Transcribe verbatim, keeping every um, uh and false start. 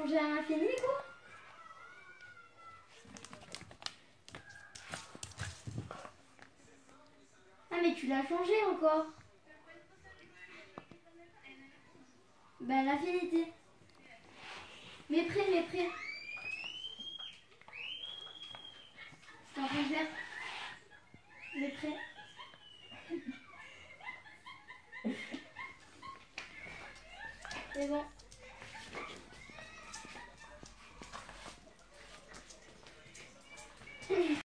changer à l'infini quoi. Ah mais tu l'as changé encore. Ben l'infinité. Mais près, mais près. C'est en train de faire. Mais près. C'est bon.